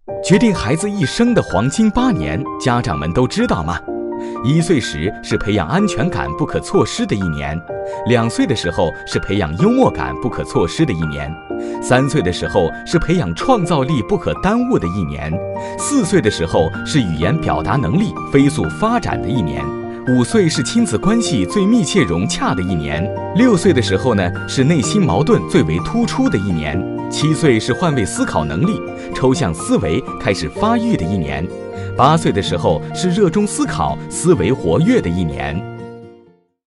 决定孩子一生的黄金8年，家长们都知道吗？1岁时是培养安全感不可错失的1年，2岁的时候是培养幽默感不可错失的1年，3岁的时候是培养创造力不可耽误的1年，4岁的时候是语言表达能力飞速发展的1年，5岁是亲子关系最密切融洽的1年，6岁的时候呢是内心矛盾最为突出的1年，7岁是换位思考能力、抽象思维开始发育的1年，8岁的时候是热衷思考、思维活跃的1年。